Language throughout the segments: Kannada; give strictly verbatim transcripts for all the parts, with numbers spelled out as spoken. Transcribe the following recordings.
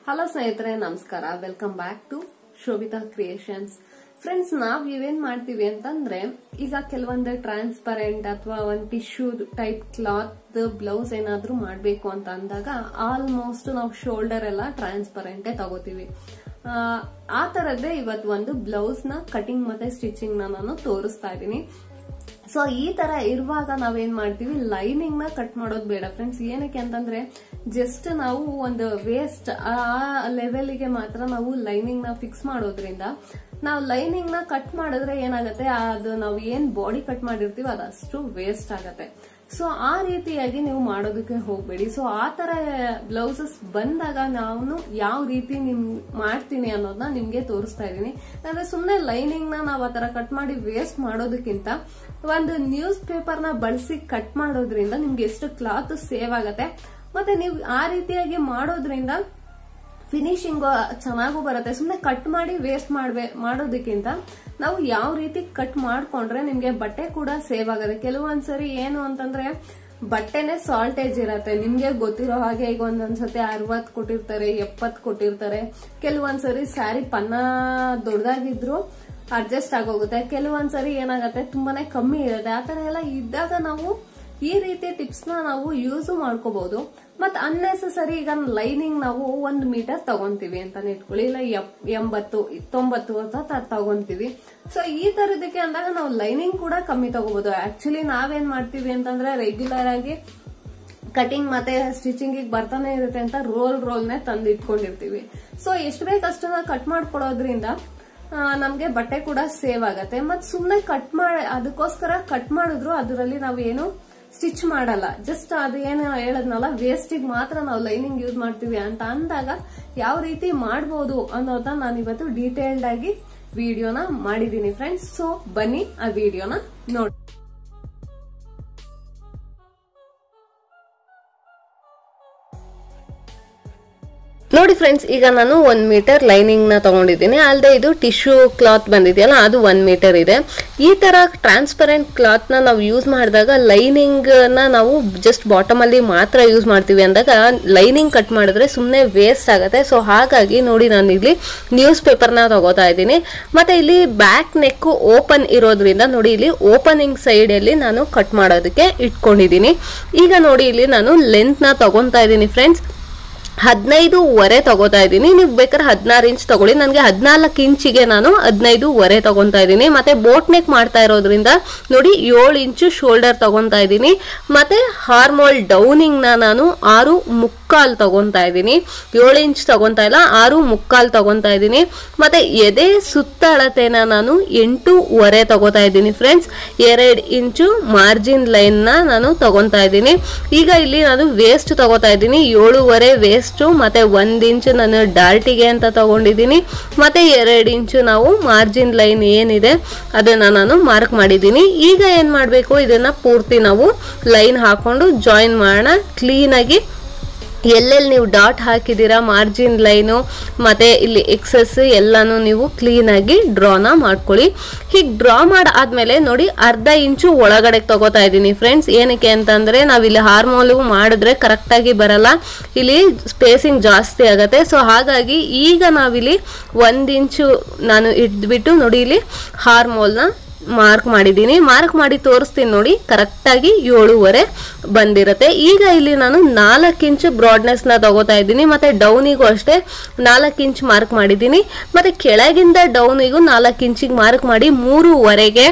ಹಲೋ ಸ್ನೇಹಿತರೆ, ನಮಸ್ಕಾರ. Welcome back to Shobhita creations. Friends, ನಾವ್ ಇವೇನ್ ಮಾಡ್ತೀವಿ ಅಂತಂದ್ರೆ, ಈಗ ಕೆಲವೊಂದು ಟ್ರಾನ್ಸ್ಪರೆಂಟ್ ಅಥವಾ ಒಂದು ಟಿಶ್ಯೂ ಟೈಪ್ ಕ್ಲಾತ್ ಬ್ಲೌಸ್ ಏನಾದ್ರೂ ಮಾಡ್ಬೇಕು ಅಂತ ಅಂದಾಗ ಆಲ್ಮೋಸ್ಟ್ ನಾವು ಶೋಲ್ಡರ್ ಎಲ್ಲ ಟ್ರಾನ್ಸ್ಪರೆಂಟ್ ತಗೋತೀವಿ. ಆ ತರದ್ದೇ ಇವತ್ತು ಒಂದು ಬ್ಲೌಸ್ ನ ಕಟಿಂಗ್ ಮತ್ತೆ ಸ್ಟಿಚಿಂಗ್ ನ ನಾನು ತೋರಿಸ್ತಾ ಇದ್ದೀನಿ. ಸೊ ಈ ತರ ಇರುವಾಗ ನಾವೇನ್ ಮಾಡ್ತೀವಿ, ಲೈನಿಂಗ್ ನ ಕಟ್ ಮಾಡೋದು ಬೇಡ ಫ್ರೆಂಡ್ಸ್. ಏನಕ್ಕೆ ಅಂತಂದ್ರೆ ಜಸ್ಟ್ ನಾವು ಒಂದು ವೇಸ್ಟ್ ಆ ಲೆವೆಲ್ಗೆ ಮಾತ್ರ ನಾವು ಲೈನಿಂಗ್ ನ ಫಿಕ್ಸ್ ಮಾಡೋದ್ರಿಂದ ನಾವು ಲೈನಿಂಗ್ ನ ಕಟ್ ಮಾಡಿದ್ರೆ ಏನಾಗುತ್ತೆ, ಅದು ನಾವು ಏನ್ ಬಾಡಿ ಕಟ್ ಮಾಡಿರ್ತೀವಿ ಅದಷ್ಟು ವೇಸ್ಟ್ ಆಗತ್ತೆ. ಸೊ ಆ ರೀತಿಯಾಗಿ ನೀವು ಮಾಡೋದಕ್ಕೆ ಹೋಗ್ಬೇಡಿ. ಸೊ ಆ ತರ ಬ್ಲೌಸಸ್ ಬಂದಾಗ ನಾನು ಯಾವ ರೀತಿ ನಿಮ್ ಮಾಡ್ತೀನಿ ಅನ್ನೋದನ್ನ ನಿಮ್ಗೆ ತೋರಿಸ್ತಾ ಇದೀನಿ. ಅಂದ್ರೆ ಸುಮ್ನೆ ಲೈನಿಂಗ್ ನ ನಾವ್ ಆತರ ಕಟ್ ಮಾಡಿ ವೇಸ್ಟ್ ಮಾಡೋದಕ್ಕಿಂತ ಒಂದು ನ್ಯೂಸ್ ಪೇಪರ್ ನ ಬಳಸಿ ಕಟ್ ಮಾಡೋದ್ರಿಂದ ನಿಮ್ಗೆ ಎಷ್ಟು ಕ್ಲಾತ್ ಸೇವ್ ಆಗತ್ತೆ. ಮತ್ತೆ ನೀವು ಆ ರೀತಿಯಾಗಿ ಮಾಡೋದ್ರಿಂದ ಫಿನಿಶಿಂಗ್ ಚೆನ್ನಾಗೂ ಬರುತ್ತೆ. ಸುಮ್ನೆ ಕಟ್ ಮಾಡಿ ವೇಸ್ಟ್ ಮಾಡ್ಬೇ ಮಾಡೋದಕ್ಕಿಂತ ನಾವು ಯಾವ ರೀತಿ ಕಟ್ ಮಾಡ್ಕೊಂಡ್ರೆ ನಿಮ್ಗೆ ಬಟ್ಟೆ ಕೂಡ ಸೇವ್ ಆಗತ್ತೆ. ಕೆಲವೊಂದ್ಸರಿ ಏನು ಅಂತಂದ್ರೆ ಬಟ್ಟೆನೆ ಸಾಲ್ಟೇಜ್ ಇರತ್ತೆ. ನಿಮ್ಗೆ ಗೊತ್ತಿರೋ ಹಾಗೆ ಈಗ ಒಂದೊಂದ್ಸತಿ ಅರವತ್ ಕೊಟ್ಟಿರ್ತಾರೆ, ಎಪ್ಪತ್ ಕೊಟ್ಟಿರ್ತಾರೆ. ಕೆಲವೊಂದ್ಸರಿ ಸ್ಯಾರಿ ಪನ್ನ ದೊಡ್ಡದಾಗಿದ್ರು ಅಡ್ಜಸ್ಟ್ ಆಗೋಗುತ್ತೆ. ಕೆಲವೊಂದ್ಸರಿ ಏನಾಗತ್ತೆ ತುಂಬಾನೇ ಕಮ್ಮಿ ಇರುತ್ತೆ. ಆತರ ಎಲ್ಲ ಇದ್ದಾಗ ನಾವು ಈ ರೀತಿ ಟಿಪ್ಸ್ ನ ನಾವು ಯೂಸ್ ಮಾಡ್ಕೋಬಹುದು. ಮತ್ ಅನ್ನೆಸೆಸರಿ ಈಗ ಲೈನಿಂಗ್ ನಾವು ಒಂದ್ ಮೀಟರ್ ತಗೊಂತೀವಿ ಅಂತಾನೆ ಇಟ್ಕೊಳ್ಳಿ, ಇಲ್ಲ ಎಂಬತ್ತು ತೊಂಬತ್ತು ಅಂತ ತಗೊಂತೀವಿ. ಸೊ ಈ ತರದಕ್ಕೆ ಅಂದಾಗ ನಾವು ಲೈನಿಂಗ್ ಕೂಡ ಕಮ್ಮಿ ತಗೋಬಹುದು. ಆಕ್ಚುಲಿ ನಾವೇನ್ ಮಾಡ್ತೀವಿ ಅಂತಂದ್ರೆ ರೆಗ್ಯುಲರ್ ಆಗಿ ಕಟಿಂಗ್ ಮತ್ತೆ ಸ್ಟಿಚಿಂಗ್ ಬರ್ತಾನೆ ಇರುತ್ತೆ ಅಂತ ರೋಲ್ ರೋಲ್ ನೇ ತಂದು ಇಟ್ಕೊಂಡಿರ್ತೀವಿ. ಸೊ ಎಷ್ಟು ಬೇಕಷ್ಟನ್ನ ಕಟ್ ಮಾಡ್ಕೊಡೋದ್ರಿಂದ ನಮ್ಗೆ ಬಟ್ಟೆ ಕೂಡ ಸೇವ್ ಆಗತ್ತೆ. ಮತ್ ಸುಮ್ನೆ ಕಟ್ ಮಾಡಿ ಅದಕ್ಕೋಸ್ಕರ ಕಟ್ ಮಾಡಿದ್ರು ಅದರಲ್ಲಿ ನಾವು ಏನು ಸ್ಟಿಚ್ ಮಾಡಲ್ಲ. ಜಸ್ಟ್ ಅದು ಏನು ಹೇಳದ್ನಲ್ಲ, ವೇಸ್ಟಿಗೆ ಮಾತ್ರ ನಾವು ಲೈನಿಂಗ್ ಯೂಸ್ ಮಾಡ್ತೀವಿ ಅಂತ ಅಂದಾಗ ಯಾವ ರೀತಿ ಮಾಡಬಹುದು ಅನ್ನೋದನ್ನ ನಾನು ಇವತ್ತು ಡೀಟೇಲ್ಡ್ ಆಗಿ ವಿಡಿಯೋನ ಮಾಡಿದೀನಿ ಫ್ರೆಂಡ್ಸ್. ಸೊ ಬನ್ನಿ ಆ ವಿಡಿಯೋನ ನೋಡಿ. ನೋಡಿ ಫ್ರೆಂಡ್ಸ್, ಈಗ ನಾನು ಒಂದ್ ಮೀಟರ್ ಲೈನಿಂಗ್ ನ ತಗೊಂಡಿದ್ದೀನಿ. ಅಲ್ಲದೆ ಇದು ಟಿಶ್ಯೂ ಕ್ಲಾತ್ ಬಂದಿದೆಯಲ್ಲ, ಅದು ಒಂದ್ ಮೀಟರ್ ಇದೆ. ಈ ತರ ಟ್ರಾನ್ಸ್ಪರೆಂಟ್ ಕ್ಲಾತ್ ನ ನಾವು ಯೂಸ್ ಮಾಡಿದಾಗ ಲೈನಿಂಗ್ ನ ನಾವು ಜಸ್ಟ್ ಬಾಟಮ್ ಅಲ್ಲಿ ಮಾತ್ರ ಯೂಸ್ ಮಾಡ್ತೀವಿ ಅಂದಾಗ ಲೈನಿಂಗ್ ಕಟ್ ಮಾಡಿದ್ರೆ ಸುಮ್ಮನೆ ವೇಸ್ಟ್ ಆಗುತ್ತೆ. ಸೊ ಹಾಗಾಗಿ ನೋಡಿ, ನಾನು ಇಲ್ಲಿ ನ್ಯೂಸ್ ಪೇಪರ್ ನ ತಗೋತಾ ಇದ್ದೀನಿ. ಮತ್ತೆ ಇಲ್ಲಿ ಬ್ಯಾಕ್ ನೆಕ್ ಓಪನ್ ಇರೋದ್ರಿಂದ ನೋಡಿ, ಇಲ್ಲಿ ಓಪನಿಂಗ್ ಸೈಡ್ ಅಲ್ಲಿ ನಾನು ಕಟ್ ಮಾಡೋದಕ್ಕೆ ಇಟ್ಕೊಂಡಿದ್ದೀನಿ. ಈಗ ನೋಡಿ, ಇಲ್ಲಿ ನಾನು ಲೆಂತ್ ನ ತಗೊಂತಾ ಇದ್ದೀನಿ ಫ್ರೆಂಡ್ಸ್. ಹದಿನೈದುವರೆ ತಗೋತಾ ಇದ್ದೀನಿ. ನೀವು ಬೇಕಾದ್ರೆ ಹದಿನಾರು ಇಂಚ್ ತಗೊಳ್ಳಿ. ನನಗೆ ಹದಿನಾಲ್ಕು ಇಂಚಿಗೆ ನಾನು ಹದಿನೈದುವರೆ ತಗೊಂತಾ ಇದ್ದೀನಿ. ಮತ್ತೆ ಬೋಟ್ ನೆಕ್ ಮಾಡ್ತಾ ಇರೋದ್ರಿಂದ ನೋಡಿ ಏಳು ಇಂಚು ಶೋಲ್ಡರ್ ತಗೊಂತಾ ಇದ್ದೀನಿ. ಮತ್ತೆ ಹಾರ್ಮೋಲ್ ಡೌನಿಂಗ್ ನ ನಾನು ಆರು ಮುಕ್ಕಾಲ್ ತಗೊಂತಾ ಇದ್ದೀನಿ. ಏಳು ಇಂಚ್ ತಗೊಂತಾ ಇಲ್ಲ, ಆರು ಮುಕ್ಕಾಲ್ ತಗೊಂತಾ ಇದ್ದೀನಿ. ಮತ್ತೆ ಎದೆ ಸುತ್ತಳತೆನ ನಾನು ಎಂಟೂವರೆ ತಗೋತಾ ಇದ್ದೀನಿ ಫ್ರೆಂಡ್ಸ್. ಎರಡು ಇಂಚು ಮಾರ್ಜಿನ್ ಲೈನ್ ನ ನಾನು ತಗೊಂತಾ ಇದ್ದೀನಿ. ಈಗ ಇಲ್ಲಿ ನಾನು ವೇಸ್ಟ್ ತಗೋತಾ ಇದ್ದೀನಿ, ಏಳುವರೆ ವೇಸ್ಟ್ ಮತ್ತೆ ಒಂದ್ ಇಂಚು ನಾನು ಡಾರ್ಟಿಗೆ ಅಂತ ತಗೊಂಡಿದ್ದೀನಿ. ಮತ್ತೆ ಎರಡು ಇಂಚು ನಾವು ಮಾರ್ಜಿನ್ ಲೈನ್ ಏನಿದೆ ಅದನ್ನ ನಾನು ಮಾರ್ಕ್ ಮಾಡಿದ್ದೀನಿ. ಈಗ ಏನ್ ಮಾಡ್ಬೇಕು, ಇದನ್ನ ಪೂರ್ತಿ ನಾವು ಲೈನ್ ಹಾಕೊಂಡು ಜಾಯಿನ್ ಮಾಡೋಣ ಕ್ಲೀನ್ ಆಗಿ. ಎಲ್ಲೆಲ್ಲಿ ನೀವು ಡಾಟ್ ಹಾಕಿದ್ದೀರಾ ಮಾರ್ಜಿನ್ ಲೈನು ಮತ್ತೆ ಇಲ್ಲಿ ಎಕ್ಸಸ್ ಎಲ್ಲಾನು ನೀವು ಕ್ಲೀನ್ ಆಗಿ ಡ್ರಾನ ಮಾಡ್ಕೊಳ್ಳಿ. ಹೀಗೆ ಡ್ರಾ ಮಾಡಾದ್ಮೇಲೆ ನೋಡಿ, ಅರ್ಧ ಇಂಚು ಒಳಗಡೆ ತಗೋತಾ ಇದ್ದೀನಿ ಫ್ರೆಂಡ್ಸ್. ಏನಕ್ಕೆ ಅಂತಂದ್ರೆ ನಾವಿಲ್ಲಿ ಹಾರ್ಮೋಲ್ ಮಾಡಿದ್ರೆ ಕರೆಕ್ಟ್ ಆಗಿ ಬರಲ್ಲ, ಇಲ್ಲಿ ಸ್ಪೇಸಿಂಗ್ ಜಾಸ್ತಿ ಆಗತ್ತೆ. ಸೊ ಹಾಗಾಗಿ ಈಗ ನಾವಿಲ್ಲಿ ಒಂದ್ ಇಂಚು ನಾನು ಇಟ್ಬಿಟ್ಟು ನೋಡಿ ಇಲ್ಲಿ ಹಾರ್ಮೋಲ್ನ ಮಾರ್ಕ್ ಮಾಡಿದ್ದೀನಿ. ಮಾರ್ಕ್ ಮಾಡಿ ತೋರಿಸ್ತೀನಿ ನೋಡಿ, ಕರೆಕ್ಟ್ ಆಗಿ ಏಳುವರೆ ಬಂದಿರತ್ತೆ. ಈಗ ಇಲ್ಲಿ ನಾನು ನಾಲ್ಕು ಇಂಚು ಬ್ರಾಡ್ನೆಸ್ ನ ತಗೋತಾ ಇದ್ದೀನಿ. ಮತ್ತೆ ಡೌನಿಗೂ ಅಷ್ಟೇ ನಾಲ್ಕು ಇಂಚ್ ಮಾರ್ಕ್ ಮಾಡಿದ್ದೀನಿ. ಮತ್ತೆ ಕೆಳಗಿಂದ ಡೌನಿಗೂ ನಾಲ್ಕು ಇಂಚಿಗೆ ಮಾರ್ಕ್ ಮಾಡಿ ಮೂರುವರೆಗೆ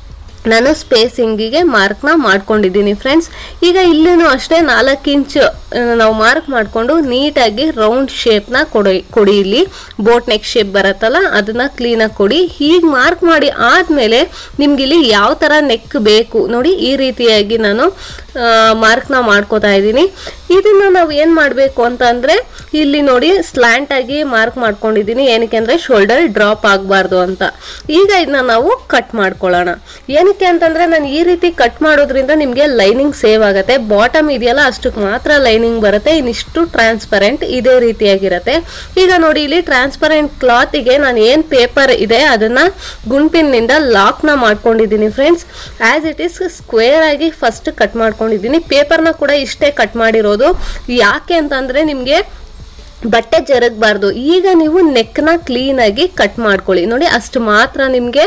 ನಾನು ಸ್ಪೇಸಿಂಗಿಗೆ ಮಾರ್ಕ್ ನ ಮಾಡ್ಕೊಂಡಿದ್ದೀನಿ ಫ್ರೆಂಡ್ಸ್. ಈಗ ಇಲ್ಲಿನೂ ಅಷ್ಟೇ ನಾಲ್ಕು ಇಂಚ್ ನಾವು ಮಾರ್ಕ್ ಮಾಡಿಕೊಂಡು ನೀಟಾಗಿ ರೌಂಡ್ ಶೇಪ್ ನ ಕೊಡಿ ಕೊಡಿ ಇಲ್ಲಿ ಬೋಟ್ ನೆಕ್ ಶೇಪ್ ಬರುತ್ತಲ್ಲ ಅದನ್ನ ಕ್ಲೀನ್ ಆಗಿ ಕೊಡಿ. ಹೀಗೆ ಮಾರ್ಕ್ ಮಾಡಿ ಆದ್ಮೇಲೆ ನಿಮ್ಗೆ ಇಲ್ಲಿ ಯಾವ ತರ ನೆಕ್ ಬೇಕು ನೋಡಿ, ಈ ರೀತಿಯಾಗಿ ನಾನು ಮಾರ್ಕ್ ನ ಮಾಡ್ಕೋತಾ ಇದ್ದೀನಿ. ಇದನ್ನ ನಾವು ಏನ್ ಮಾಡ್ಬೇಕು ಅಂತ ಅಂದ್ರೆ, ಇಲ್ಲಿ ನೋಡಿ ಸ್ಲ್ಯಾಂಟ್ ಆಗಿ ಮಾರ್ಕ್ ಮಾಡ್ಕೊಂಡಿದ್ದೀನಿ. ಏನಕ್ಕೆ ಅಂದ್ರೆ ಶೋಲ್ಡರ್ ಡ್ರಾಪ್ ಆಗಬಾರ್ದು ಅಂತ. ಈಗ ಇದನ್ನ ನಾವು ಕಟ್ ಮಾಡ್ಕೊಳ್ಳೋಣ. ಏನಕ್ಕೆ ಅಂತಂದ್ರೆ ನಾನು ಈ ರೀತಿ ಕಟ್ ಮಾಡೋದ್ರಿಂದ ನಿಮ್ಗೆ ಲೈನಿಂಗ್ ಸೇವ್ ಆಗುತ್ತೆ. ಬಾಟಮ್ ಇದೆಯಲ್ಲ ಅಷ್ಟಕ್ಕೆ ಮಾತ್ರ ಲೈನಿಂಗ್ ಬರುತ್ತೆ, ಇನ್ನಿಷ್ಟು ಟ್ರಾನ್ಸ್ಪರೆಂಟ್ ಇದೇ ರೀತಿಯಾಗಿರುತ್ತೆ. ಈಗ ನೋಡಿ, ಇಲ್ಲಿ ಟ್ರಾನ್ಸ್ಪರೆಂಟ್ ಕ್ಲಾತ್ ಗೆ ನಾನು ಏನ್ ಪೇಪರ್ ಇದೆ ಅದನ್ನ ಗುಂಪಿನ್ ನಿಂದ ಲಾಕ್ ನ ಮಾಡ್ಕೊಂಡಿದ್ದೀನಿ friends. As it is square ಆಗಿ ಫಸ್ಟ್ ಕಟ್ ಮಾಡ್ಕೊಂಡಿದ್ದೀನಿ. ಪೇಪರ್ ನ ಕೂಡ ಇಷ್ಟೇ ಕಟ್ ಮಾಡಿರೋದು. ಯಾಕೆ ಅಂತಂದ್ರೆ ನಿಮ್ಗೆ ಬಟ್ಟೆ ಜರಗಬಾರ್ದು. ಈಗ ನೀವು ನೆಕ್ನ ಕ್ಲೀನಾಗಿ ಕಟ್ ಮಾಡ್ಕೊಳ್ಳಿ. ನೋಡಿ ಅಷ್ಟು ಮಾತ್ರ ನಿಮಗೆ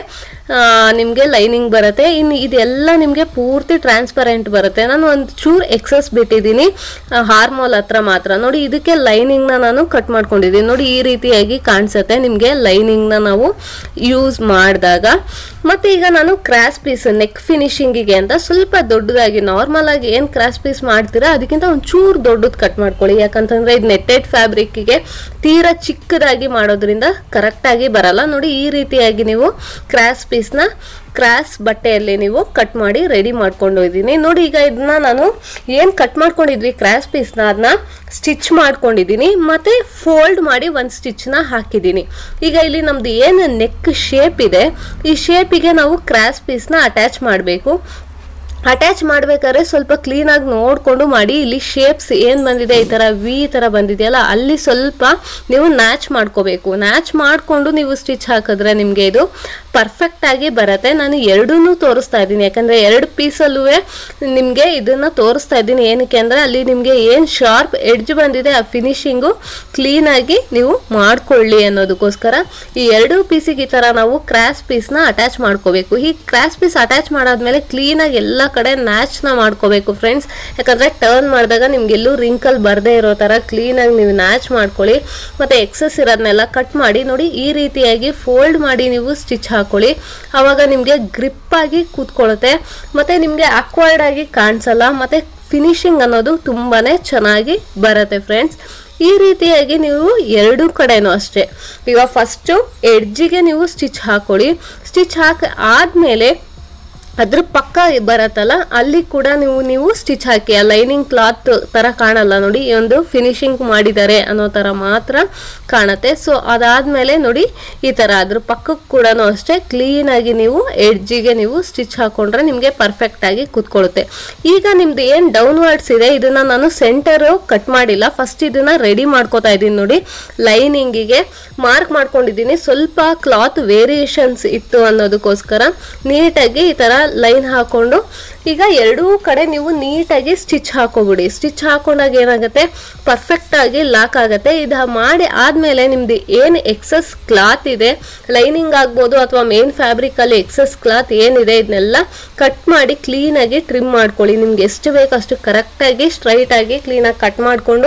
ನಿಮಗೆ ಲೈನಿಂಗ್ ಬರುತ್ತೆ. ಇನ್ನು ಇದೆಲ್ಲ ನಿಮಗೆ ಪೂರ್ತಿ ಟ್ರಾನ್ಸ್ಪರೆಂಟ್ ಬರುತ್ತೆ. ನಾನು ಒಂದು ಚೂರು ಎಕ್ಸಸ್ ಬಿಟ್ಟಿದ್ದೀನಿ ಹಾರ್ಮೋಲ್ ಹತ್ರ ಮಾತ್ರ. ನೋಡಿ ಇದಕ್ಕೆ ಲೈನಿಂಗ್ನ ನಾನು ಕಟ್ ಮಾಡ್ಕೊಂಡಿದ್ದೀನಿ. ನೋಡಿ ಈ ರೀತಿಯಾಗಿ ಕಾಣಿಸುತ್ತೆ ನಿಮಗೆ ಲೈನಿಂಗ್ನ ನಾವು ಯೂಸ್ ಮಾಡಿದಾಗ. ಮತ್ತು ಈಗ ನಾನು ಕ್ರಾಸ್ ಪೀಸ್ ನೆಕ್ ಫಿನಿಶಿಂಗಿಗೆ ಅಂತ ಸ್ವಲ್ಪ ದೊಡ್ಡದಾಗಿ ನಾರ್ಮಲ್ ಆಗಿ ಏನು ಕ್ರಾಸ್ ಪೀಸ್ ಮಾಡ್ತೀರಾ ಅದಕ್ಕಿಂತ ಒಂದು ಚೂರು ದೊಡ್ಡದು ಕಟ್ ಮಾಡ್ಕೊಳ್ಳಿ. ಯಾಕಂತಂದರೆ ಇದು ನೆಟ್ಟೆಡ್ ಫ್ಯಾಬ್ರಿಕ್ಕಿಗೆ ತೀರಾ ಚಿಕ್ಕದಾಗಿ ಮಾಡೋದ್ರಿಂದ ಕರೆಕ್ಟಾಗಿ ಬರಲ್ಲ. ನೋಡಿ ಈ ರೀತಿಯಾಗಿ ನೀವು ಕ್ರಾಸ್ ಪೀಸ್ನ ಕ್ರಾಸ್ ಬಟ್ಟೆಯಲ್ಲಿ ನೀವು ಕಟ್ ಮಾಡಿ ರೆಡಿ ಮಾಡ್ಕೊಂಡು ಹೋಗಿದ್ದೀನಿ. ನೋಡಿ ಈಗ ಇದನ್ನ ನಾನು ಏನು ಕಟ್ ಮಾಡ್ಕೊಂಡಿದ್ವಿ ಕ್ರಾಸ್ ಪೀಸ್ನ ಅದನ್ನ ಸ್ಟಿಚ್ ಮಾಡ್ಕೊಂಡಿದ್ದೀನಿ ಮತ್ತು ಫೋಲ್ಡ್ ಮಾಡಿ ಒಂದು ಸ್ಟಿಚ್ನ ಹಾಕಿದ್ದೀನಿ. ಈಗ ಇಲ್ಲಿ ನಮ್ದು ಏನು ನೆಕ್ ಶೇಪ್ ಇದೆ ಈ ಶೇಪಿಗೆ ನಾವು ಕ್ರಾಸ್ ಪೀಸ್ನ ಅಟ್ಯಾಚ್ ಮಾಡಬೇಕು. ಅಟ್ಯಾಚ್ ಮಾಡಬೇಕಾದ್ರೆ ಸ್ವಲ್ಪ ಕ್ಲೀನಾಗಿ ನೋಡಿಕೊಂಡು ಮಾಡಿ. ಇಲ್ಲಿ ಶೇಪ್ಸ್ ಏನು ಬಂದಿದೆ ಈ ಥರ ವಿ ಥರ ಬಂದಿದೆಯಲ್ಲ ಅಲ್ಲಿ ಸ್ವಲ್ಪ ನೀವು ನ್ಯಾಚ್ ಮಾಡ್ಕೋಬೇಕು. ನ್ಯಾಚ್ ಮಾಡಿಕೊಂಡು ನೀವು ಸ್ಟಿಚ್ ಹಾಕಿದ್ರೆ ನಿಮಗೆ ಇದು ಪರ್ಫೆಕ್ಟಾಗಿ ಬರುತ್ತೆ. ನಾನು ಎರಡೂ ತೋರಿಸ್ತಾ ಇದ್ದೀನಿ ಯಾಕಂದರೆ ಎರಡು ಪೀಸಲ್ಲೂ ನಿಮಗೆ ಇದನ್ನು ತೋರಿಸ್ತಾ ಇದ್ದೀನಿ. ಏನಕ್ಕೆ ಅಂದರೆ ಅಲ್ಲಿ ನಿಮಗೆ ಏನು ಶಾರ್ಪ್ ಎಡ್ಜ್ ಬಂದಿದೆ ಆ ಫಿನಿಶಿಂಗು ಕ್ಲೀನಾಗಿ ನೀವು ಮಾಡ್ಕೊಳ್ಳಿ ಅನ್ನೋದಕ್ಕೋಸ್ಕರ ಈ ಎರಡೂ ಪೀಸಿಗೆ ಈ ಥರ ನಾವು ಕ್ರಾಸ್ ಪೀಸ್ನ ಅಟ್ಯಾಚ್ ಮಾಡ್ಕೋಬೇಕು. ಈ ಕ್ರಾಸ್ ಪೀಸ್ ಅಟ್ಯಾಚ್ ಮಾಡಾದ್ಮೇಲೆ ಕ್ಲೀನಾಗಿ ಎಲ್ಲ ಕಡೆ ನ್ಯಾಚ್ನ ಮಾಡ್ಕೋಬೇಕು ಫ್ರೆಂಡ್ಸ್. ಯಾಕಂದರೆ ಟರ್ನ್ ಮಾಡಿದಾಗ ನಿಮಗೆಲ್ಲೂ ರಿಂಕಲ್ ಬರದೇ ಇರೋ ಥರ ಕ್ಲೀನಾಗಿ ನೀವು ನ್ಯಾಚ್ ಮಾಡ್ಕೊಳ್ಳಿ. ಮತ್ತು ಎಕ್ಸಸ್ ಇರೋದನ್ನೆಲ್ಲ ಕಟ್ ಮಾಡಿ ನೋಡಿ ಈ ರೀತಿಯಾಗಿ ಫೋಲ್ಡ್ ಮಾಡಿ ನೀವು ಸ್ಟಿಚ್ ಹಾಕೊಳ್ಳಿ. ಆವಾಗ ನಿಮಗೆ ಗ್ರಿಪ್ ಆಗಿ ಕೂತ್ಕೊಳ್ಳುತ್ತೆ ಮತ್ತು ನಿಮಗೆ ಆಕ್ವರ್ಡ್ ಆಗಿ ಕಾಣಿಸಲ್ಲ ಮತ್ತು ಫಿನಿಶಿಂಗ್ ಅನ್ನೋದು ತುಂಬಾ ಚೆನ್ನಾಗಿ ಬರುತ್ತೆ ಫ್ರೆಂಡ್ಸ್. ಈ ರೀತಿಯಾಗಿ ನೀವು ಎರಡೂ ಕಡೆನೂ ಅಷ್ಟೇ. ಈಗ ಫಸ್ಟು ಎಡ್ಜಿಗೆ ನೀವು ಸ್ಟಿಚ್ ಹಾಕೊಳ್ಳಿ. ಸ್ಟಿಚ್ ಹಾಕಿ ಆದಮೇಲೆ ಅದ್ರ ಪಕ್ಕ ಬರತ್ತಲ್ಲ ಅಲ್ಲಿ ಕೂಡ ನೀವು ನೀವು ಸ್ಟಿಚ್ ಹಾಕಿ. ಆ ಲೈನಿಂಗ್ ಕ್ಲಾತ್ ಥರ ಕಾಣಲ್ಲ ನೋಡಿ, ಈ ಒಂದು ಫಿನಿಶಿಂಗ್ ಮಾಡಿದ್ದಾರೆ ಅನ್ನೋ ಥರ ಮಾತ್ರ ಕಾಣುತ್ತೆ. ಸೊ ಅದಾದಮೇಲೆ ನೋಡಿ ಈ ಥರ ಅದ್ರ ಪಕ್ಕಕ್ಕೆ ಕೂಡ ಅಷ್ಟೇ ಕ್ಲೀನಾಗಿ ನೀವು ಎಡ್ಜಿಗೆ ನೀವು ಸ್ಟಿಚ್ ಹಾಕ್ಕೊಂಡ್ರೆ ನಿಮಗೆ ಪರ್ಫೆಕ್ಟಾಗಿ ಕೂತ್ಕೊಳ್ಳುತ್ತೆ. ಈಗ ನಿಮ್ದು ಏನು ಡೌನ್ವರ್ಡ್ಸ್ ಇದೆ ಇದನ್ನು ನಾನು ಸೆಂಟರು ಕಟ್ ಮಾಡಿಲ್ಲ. ಫಸ್ಟ್ ಇದನ್ನು ರೆಡಿ ಮಾಡ್ಕೋತಾ ಇದ್ದೀನಿ. ನೋಡಿ ಲೈನಿಂಗಿಗೆ ಮಾರ್ಕ್ ಮಾಡ್ಕೊಂಡಿದ್ದೀನಿ. ಸ್ವಲ್ಪ ಕ್ಲಾತ್ ವೇರಿಯೇಷನ್ಸ್ ಇತ್ತು ಅನ್ನೋದಕ್ಕೋಸ್ಕರ ನೀಟಾಗಿ ಈ ಥರ ಲೈನ್ ಹಾಕೊಂಡು ಈಗ ಎರಡೂ ಕಡೆ ನೀವು ನೀಟಾಗಿ ಸ್ಟಿಚ್ ಹಾಕೋಬಿಡಿ. ಸ್ಟಿಚ್ ಹಾಕೊಂಡಾಗ ಏನಾಗುತ್ತೆ ಪರ್ಫೆಕ್ಟ್ ಆಗಿ ಲಾಕ್ ಆಗುತ್ತೆ. ಇದು ಮಾಡಿ ಆದಮೇಲೆ ನಿಮ್ದು ಏನು ಎಕ್ಸಸ್ ಕ್ಲಾತ್ ಇದೆ ಲೈನಿಂಗ್ ಆಗ್ಬೋದು ಅಥವಾ ಮೇನ್ ಫ್ಯಾಬ್ರಿಕಲ್ಲಿ ಎಕ್ಸಸ್ ಕ್ಲಾತ್ ಏನಿದೆ ಇದನ್ನೆಲ್ಲ ಕಟ್ ಮಾಡಿ ಕ್ಲೀನಾಗಿ ಟ್ರಿಮ್ ಮಾಡ್ಕೊಳ್ಳಿ. ನಿಮ್ಗೆ ಎಷ್ಟು ಬೇಕು ಅಷ್ಟು ಕರೆಕ್ಟಾಗಿ ಸ್ಟ್ರೈಟಾಗಿ ಕ್ಲೀನಾಗಿ ಕಟ್ ಮಾಡಿಕೊಂಡು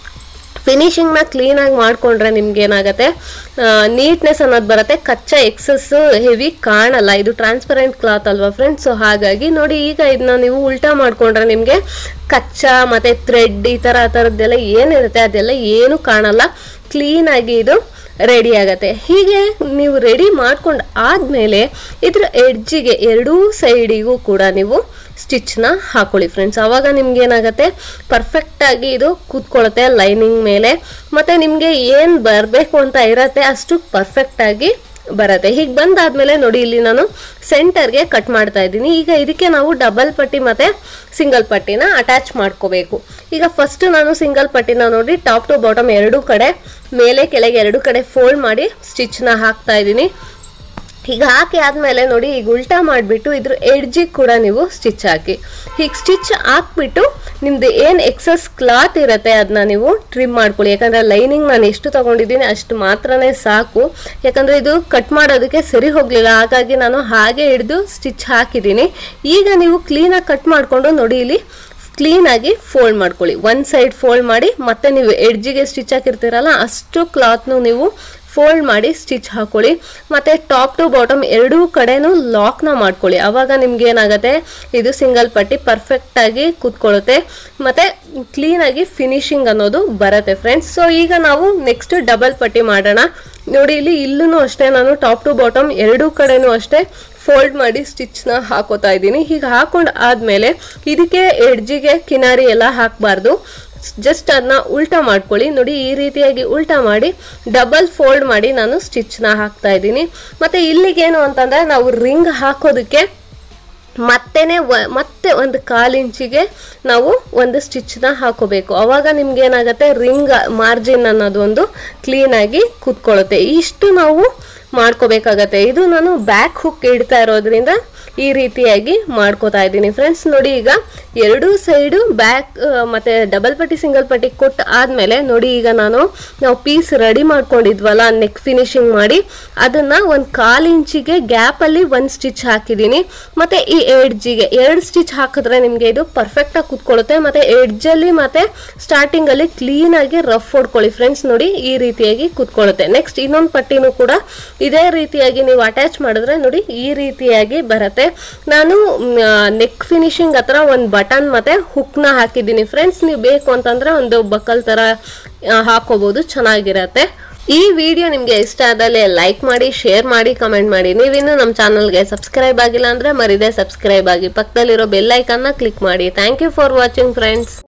ಫಿನಿಶಿಂಗ್ನ ಕ್ಲೀನಾಗಿ ಮಾಡಿಕೊಂಡ್ರೆ ನಿಮ್ಗೆ ಏನಾಗುತ್ತೆ ನೀಟ್ನೆಸ್ ಅನ್ನೋದು ಬರುತ್ತೆ. ಕಚ್ಚಾ ಎಕ್ಸಸ್ಸು ಹೆವಿ ಕಾಣಲ್ಲ. ಇದು ಟ್ರಾನ್ಸ್ಪರೆಂಟ್ ಕ್ಲಾತ್ ಅಲ್ವಾ ಫ್ರೆಂಡ್ಸ್. ಸೊ ಹಾಗಾಗಿ ನೋಡಿ ಈಗ ಇದನ್ನ ನೀವು ಉಲ್ಟಾ ಮಾಡಿಕೊಂಡ್ರೆ ನಿಮಗೆ ಕಚ್ಚಾ ಮತ್ತು ಥ್ರೆಡ್ ಈ ಥರ ಆ ಥರದ್ದೆಲ್ಲ ಏನಿರುತ್ತೆ ಅದೆಲ್ಲ ಏನು ಕಾಣಲ್ಲ. ಕ್ಲೀನಾಗಿ ಇದು ರೆಡಿ ಆಗುತ್ತೆ. ಹೀಗೆ ನೀವು ರೆಡಿ ಮಾಡ್ಕೊಂಡು ಆದಮೇಲೆ ಇದ್ರ ಎಡ್ಜಿಗೆ ಎರಡೂ ಸೈಡಿಗೂ ಕೂಡ ನೀವು ಸ್ಟಿಚ್ನ ಹಾಕೊಳ್ಳಿ ಫ್ರೆಂಡ್ಸ್. ಆವಾಗ ನಿಮ್ಗೆ ಏನಾಗುತ್ತೆ ಪರ್ಫೆಕ್ಟಾಗಿ ಇದು ಕೂತ್ಕೊಳ್ಳುತ್ತೆ ಲೈನಿಂಗ್ ಮೇಲೆ. ಮತ್ತು ನಿಮಗೆ ಏನು ಬರಬೇಕು ಅಂತ ಇರತ್ತೆ ಅಷ್ಟು ಪರ್ಫೆಕ್ಟಾಗಿ ಬರುತ್ತೆ. ಹೀಗೆ ಬಂದಾದ್ಮೇಲೆ ನೋಡಿ ಇಲ್ಲಿ ನಾನು ಸೆಂಟರ್ಗೆ ಕಟ್ ಮಾಡ್ತಾ ಇದ್ದೀನಿ. ಈಗ ಇದಕ್ಕೆ ನಾವು ಡಬಲ್ ಪಟ್ಟಿ ಮತ್ತು ಸಿಂಗಲ್ ಪಟ್ಟಿನ ಅಟ್ಯಾಚ್ ಮಾಡ್ಕೋಬೇಕು. ಈಗ ಫಸ್ಟ್ ನಾನು ಸಿಂಗಲ್ ಪಟ್ಟಿನ ನೋಡಿ ಟಾಪ್ ಟು ಬಾಟಮ್ ಎರಡೂ ಕಡೆ ಮೇಲೆ ಕೆಳಗೆ ಎರಡು ಕಡೆ ಫೋಲ್ಡ್ ಮಾಡಿ ಸ್ಟಿಚ್ನ ಹಾಕ್ತಾ ಇದ್ದೀನಿ. ಈಗ ಹಾಕಿ ಆದಮೇಲೆ ನೋಡಿ ಈಗ ಉಲ್ಟಾ ಮಾಡಿಬಿಟ್ಟು ಇದ್ರ ಎಡ್ಜಿಗೆ ಕೂಡ ನೀವು ಸ್ಟಿಚ್ ಹಾಕಿ. ಹೀಗೆ ಸ್ಟಿಚ್ ಹಾಕ್ಬಿಟ್ಟು ನಿಮ್ದು ಏನು ಎಕ್ಸಸ್ ಕ್ಲಾತ್ ಇರುತ್ತೆ ಅದನ್ನ ನೀವು ಟ್ರಿಮ್ ಮಾಡ್ಕೊಳ್ಳಿ. ಯಾಕಂದರೆ ಲೈನಿಂಗ್ ನಾನು ಎಷ್ಟು ತೊಗೊಂಡಿದ್ದೀನಿ ಅಷ್ಟು ಮಾತ್ರನೇ ಸಾಕು. ಯಾಕಂದರೆ ಇದು ಕಟ್ ಮಾಡೋದಕ್ಕೆ ಸರಿ ಹೋಗಲಿಲ್ಲ, ಹಾಗಾಗಿ ನಾನು ಹಾಗೆ ಹಿಡಿದು ಸ್ಟಿಚ್ ಹಾಕಿದ್ದೀನಿ. ಈಗ ನೀವು ಕ್ಲೀನಾಗಿ ಕಟ್ ಮಾಡಿಕೊಂಡು ನೋಡಿ ಇಲ್ಲಿ ಕ್ಲೀನಾಗಿ ಫೋಲ್ಡ್ ಮಾಡ್ಕೊಳ್ಳಿ. ಒಂದು ಸೈಡ್ ಫೋಲ್ಡ್ ಮಾಡಿ ಮತ್ತೆ ನೀವು ಎಡ್ಜಿಗೆ ಸ್ಟಿಚ್ ಹಾಕಿರ್ತೀರಲ್ಲ ಅಷ್ಟು ಕ್ಲಾತ್ನು ನೀವು ಫೋಲ್ಡ್ ಮಾಡಿ ಸ್ಟಿಚ್ ಹಾಕೊಳ್ಳಿ. ಮತ್ತು ಟಾಪ್ ಟು ಬಾಟಮ್ ಎರಡೂ ಕಡೆನೂ ಲಾಕ್ನ ಮಾಡ್ಕೊಳ್ಳಿ. ಆವಾಗ ನಿಮ್ಗೆ ಏನಾಗುತ್ತೆ ಇದು ಸಿಂಗಲ್ ಪಟ್ಟಿ ಪರ್ಫೆಕ್ಟಾಗಿ ಕೂತ್ಕೊಳ್ಳುತ್ತೆ ಮತ್ತು ಕ್ಲೀನಾಗಿ ಫಿನಿಶಿಂಗ್ ಅನ್ನೋದು ಬರುತ್ತೆ ಫ್ರೆಂಡ್ಸ್. ಸೊ ಈಗ ನಾವು ನೆಕ್ಸ್ಟ್ ಡಬಲ್ ಪಟ್ಟಿ ಮಾಡೋಣ. ನೋಡಿ ಇಲ್ಲಿ ಇಲ್ಲೂ ಅಷ್ಟೇ ನಾನು ಟಾಪ್ ಟು ಬಾಟಮ್ ಎರಡೂ ಕಡೆನೂ ಅಷ್ಟೇ ಫೋಲ್ಡ್ ಮಾಡಿ ಸ್ಟಿಚ್ನ ಹಾಕೋತಾ ಇದ್ದೀನಿ. ಹೀಗೆ ಹಾಕೊಂಡು ಆದಮೇಲೆ ಇದಕ್ಕೆ ಎಡ್ಜಿಗೆ ಕಿನಾರಿ ಎಲ್ಲ ಹಾಕಬಾರ್ದು, ಜಸ್ಟ್ ಅದನ್ನ ಉಲ್ಟಾ ಮಾಡ್ಕೊಳ್ಳಿ. ನೋಡಿ ಈ ರೀತಿಯಾಗಿ ಉಲ್ಟಾ ಮಾಡಿ ಡಬಲ್ ಫೋಲ್ಡ್ ಮಾಡಿ ನಾನು ಸ್ಟಿಚ್ನ ಹಾಕ್ತಾ ಇದ್ದೀನಿ. ಮತ್ತು ಇಲ್ಲಿಗೇನು ಅಂತಂದರೆ ನಾವು ರಿಂಗ್ ಹಾಕೋದಕ್ಕೆ ಮತ್ತೇನೆ ಮತ್ತೆ ಒಂದು ಕಾಲು ಇಂಚಿಗೆ ನಾವು ಒಂದು ಸ್ಟಿಚ್ನ ಹಾಕೋಬೇಕು. ಆವಾಗ ನಿಮ್ಗೆ ಏನಾಗುತ್ತೆ ರಿಂಗ್ ಮಾರ್ಜಿನ್ ಅನ್ನೋದು ಒಂದು ಕ್ಲೀನಾಗಿ ಕೂತ್ಕೊಳ್ಳುತ್ತೆ. ಇಷ್ಟು ನಾವು ಮಾಡ್ಕೋಬೇಕಾಗತ್ತೆ. ಇದು ನಾನು ಬ್ಯಾಕ್ ಹುಕ್ ಇಡ್ತಾ ಇರೋದ್ರಿಂದ ಈ ರೀತಿಯಾಗಿ ಮಾಡ್ಕೋತಾ ಇದ್ದೀನಿ ಫ್ರೆಂಡ್ಸ್. ನೋಡಿ ಈಗ ಎರಡು ಸೈಡು ಬ್ಯಾಕ್ ಮತ್ತೆ ಡಬಲ್ ಪಟ್ಟಿ ಸಿಂಗಲ್ ಪಟ್ಟಿ ಕೊಟ್ಟು ಆದ್ಮೇಲೆ ನೋಡಿ ಈಗ ನಾನು ನಾವು ಪೀಸ್ ರೆಡಿ ಮಾಡ್ಕೊಂಡಿದ್ವಲ್ಲ ನೆಕ್ ಫಿನಿಶಿಂಗ್ ಮಾಡಿ ಅದನ್ನ ಒಂದು ಕಾಲು ಇಂಚಿಗೆ ಗ್ಯಾಪ್ ಅಲ್ಲಿ ಒಂದು ಸ್ಟಿಚ್ ಹಾಕಿದ್ದೀನಿ. ಮತ್ತೆ ಈ ಎಡ್ಜಿಗೆ ಎರಡು ಸ್ಟಿಚ್ ಹಾಕಿದ್ರೆ ನಿಮಗೆ ಇದು ಪರ್ಫೆಕ್ಟ್ ಆಗಿ ಕುತ್ಕೊಳ್ಳುತ್ತೆ. ಮತ್ತೆ ಎಡ್ಜ್ ಅಲ್ಲಿ ಮತ್ತೆ ಸ್ಟಾರ್ಟಿಂಗ್ ಅಲ್ಲಿ ಕ್ಲೀನ್ ಆಗಿ ರಫ್ ಹೊಡ್ಕೊಳ್ಳಿ ಫ್ರೆಂಡ್ಸ್. ನೋಡಿ ಈ ರೀತಿಯಾಗಿ ಕುತ್ಕೊಳ್ಳುತ್ತೆ. ನೆಕ್ಸ್ಟ್ ಇನ್ನೊಂದು ಪಟ್ಟಿನೂ ಕೂಡ ಇದೇ ರೀತಿಯಾಗಿ ನೀವು ಅಟ್ಯಾಚ್ ಮಾಡಿದ್ರೆ ನೋಡಿ ಈ ರೀತಿಯಾಗಿ ಬರುತ್ತೆ. ನಾನು ನೆಕ್ ಫಿನಿಶಿಂಗ್ ಹತ್ರ ಒಂದು ಬಟನ್ ಮತ್ತೆ ಹುಕ್ ನ ಹಾಕಿದ್ದೀನಿ ಫ್ರೆಂಡ್ಸ್. ನೀವು ಬೇಕು ಅಂತಂದ್ರೆ ಒಂದು ಬಕಲ್ ತರ ಹಾಕೋಬಹುದು, ಚೆನ್ನಾಗಿರತ್ತೆ. ಈ ವಿಡಿಯೋ ನಿಮ್ಗೆ ಇಷ್ಟ ಆದಲ್ಲಿ ಲೈಕ್ ಮಾಡಿ, ಶೇರ್ ಮಾಡಿ, ಕಮೆಂಟ್ ಮಾಡಿ. ನೀವಿನ್ನು ನಮ್ಮ ಚಾನಲ್ಗೆ ಸಬ್ಸ್ಕ್ರೈಬ್ ಆಗಿಲ್ಲ ಅಂದ್ರೆ ಮರಿದೆ ಸಬ್ಸ್ಕ್ರೈಬ್ ಆಗಿ, ಪಕ್ಕದಲ್ಲಿರೋ ಬೆಲ್ ಐಕಾನ್ ನ ಕ್ಲಿಕ್ ಮಾಡಿ. Thank you for watching friends.